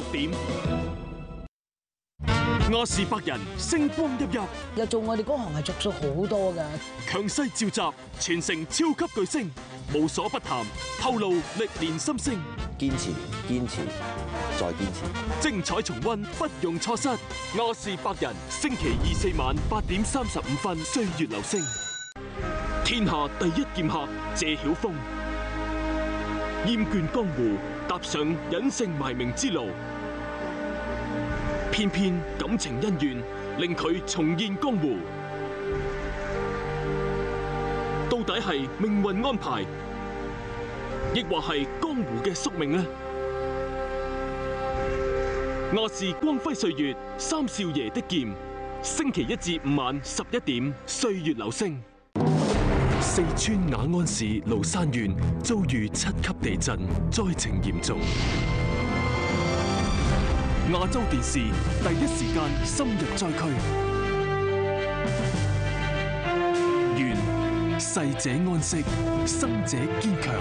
點。亞視百人星光熠熠， 又做我哋嗰行係着數好多㗎。 強勢召集，全城超級巨星，無所不談，透露歷年心聲。 堅持，堅持，再堅持。 精彩重溫，不容錯失。亞視百人，星期二4晚8:35，歲月留聲。天下第一劍客謝曉峰，厭倦江湖，踏上隱姓埋名之路。偏偏感情恩怨令佢重現江湖，到底係命運安排，亦或係江湖嘅宿命呢？亞視光輝歲月，三少爺的劍，星期1至5晚11點，歲月留聲。四川雅安市蘆山縣遭遇7級地震，災情嚴重。亞洲電視第一時間深入災區，願逝者安息，生者堅強。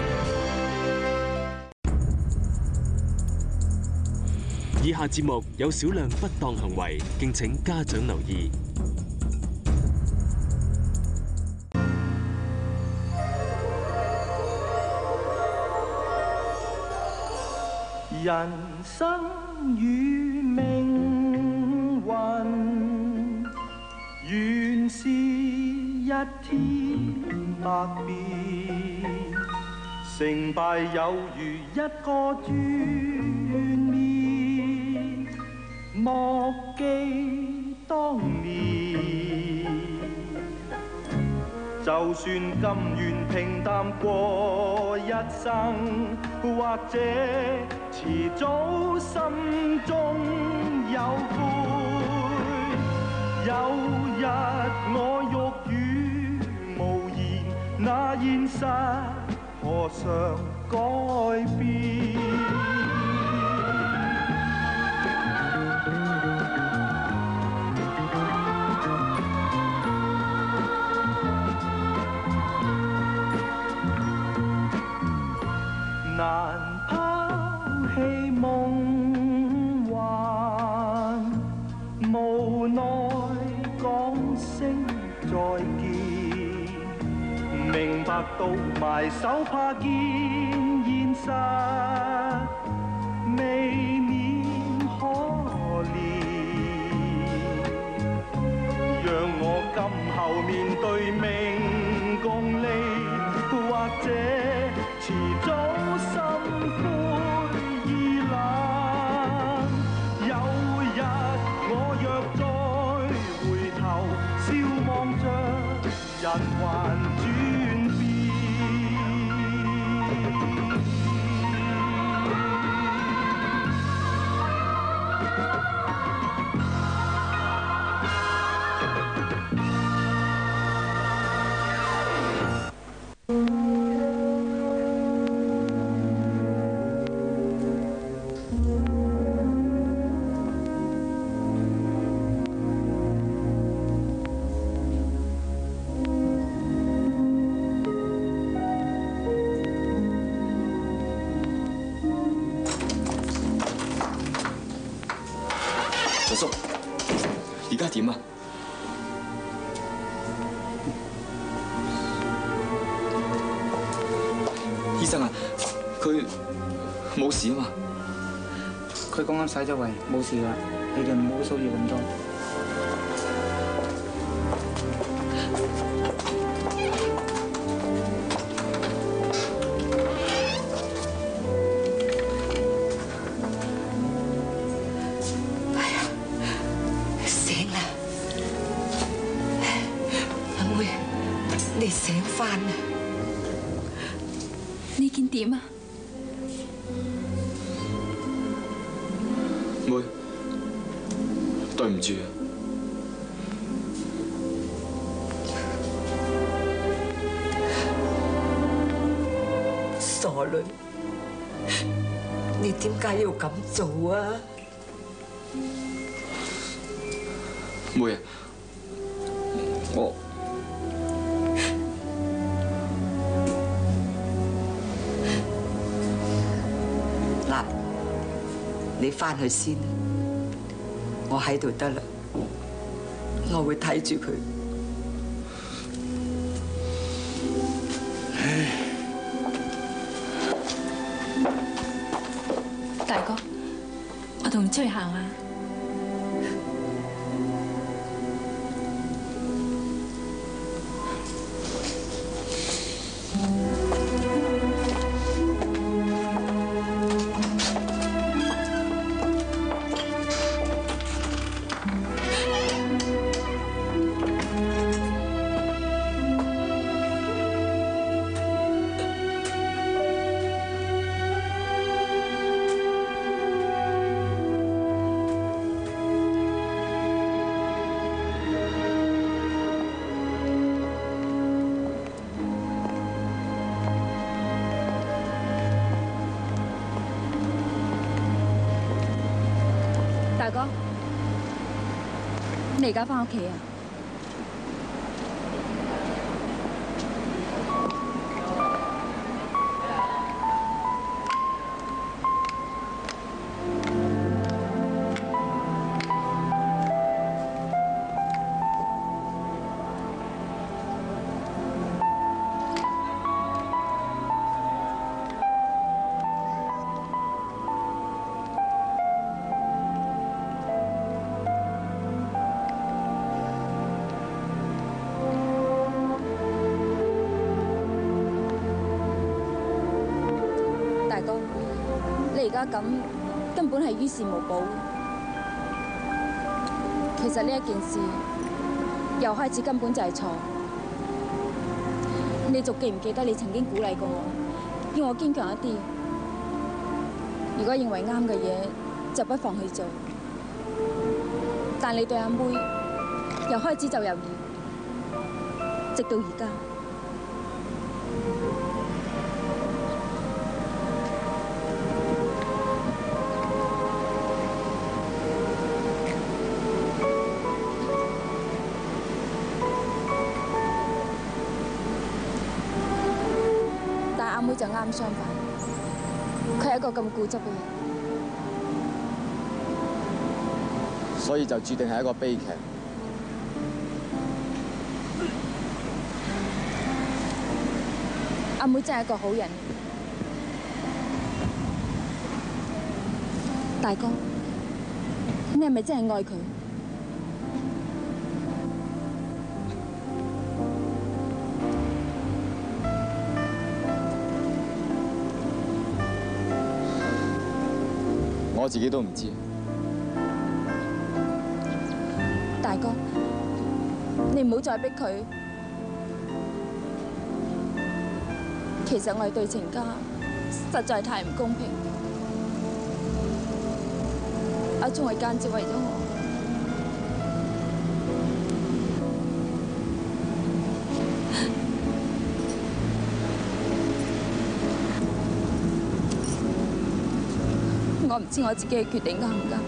以下節目有少量不當行為，敬請家長留意。 人生與命運原是一天百變，成敗有如一個轉面，莫記當年。就算甘願平淡過一生，或者遲早心中有悔。有日我欲語無言，那現實何嘗改變？難拋棄夢幻，無奈講聲再見。明白到埋手怕見現實，未免可憐。讓我今後面對命共利，或者遲早心灰意冷。有日我若再回頭，笑望着人還轉變。 叔，而家點啊？醫生啊，佢冇事啊嘛？ 佢剛啱洗咗胃，冇事㗎，你哋唔好騷擾咁多。 你醒返啦！ 呢件點啊？ 妹，對唔住啊！ 傻女，你點解要咁做啊？ 妹啊，我嗱， 你翻去先，我喺度得啦，我會睇住佢。 大哥，我同你出去行下。大哥，你而家翻屋企啊？大哥，你而家咁根本係於事無補。其實呢一件事由開始根本就係錯。你仲記唔記得你曾經鼓勵過我，要我堅強一啲？如果認為啱嘅嘢，就不妨去做。但你對阿妹由開始就猶豫，直到而家。阿妹就啱相反，佢係一個咁固執嘅人， 所以就注定係一個悲劇。 阿妹真係一個好人，大哥，你係咪真係愛佢？ 我自己都唔知。 大哥，你唔好再逼佢。其實我哋對程家實在太唔公平。阿聰係間接為咗我。我唔知我自己嘅決定啱唔啱，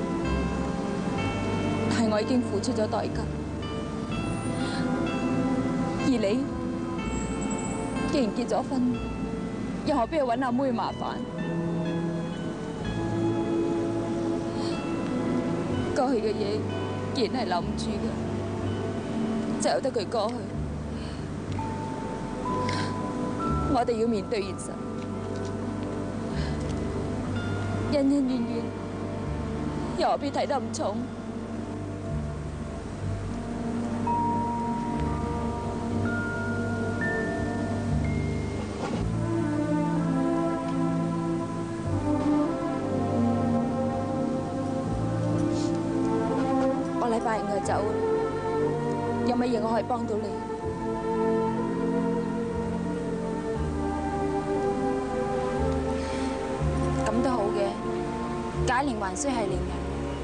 但係我已經付出咗代價。而你既然結咗婚，又何必去揾阿妹麻煩？過去嘅嘢既然係留唔住嘅，就由得佢過去。我哋要面對現實。恩恩怨怨，又何必睇得咁重？我禮拜五就走，有乜嘢我可以幫到你？咁都好嘅。解鈴還須繫鈴人。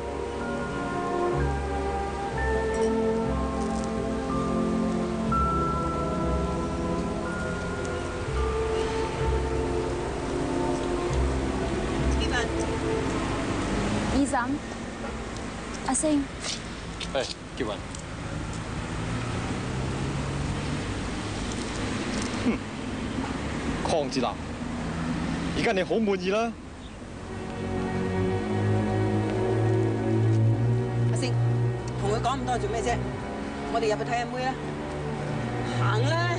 二嬸，阿星， 誒，傑雲， 鄺志南，而家你好滿意啦。 講咁多做咩啫？我哋入去睇下妹啦，行啦！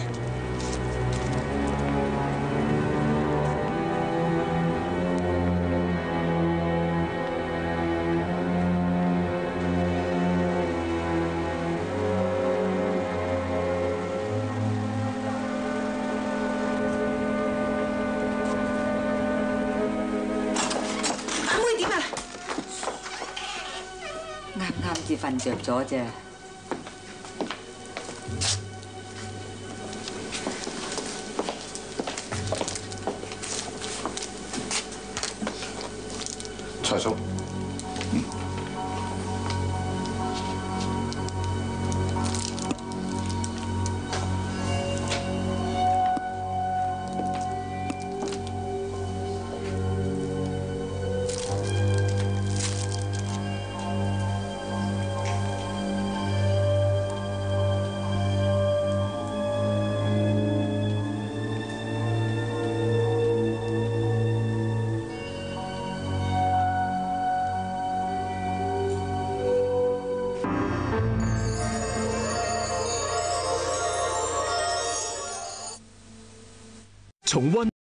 阿妹點啊？ 啱至瞓着咗啫。 財叔， 重溫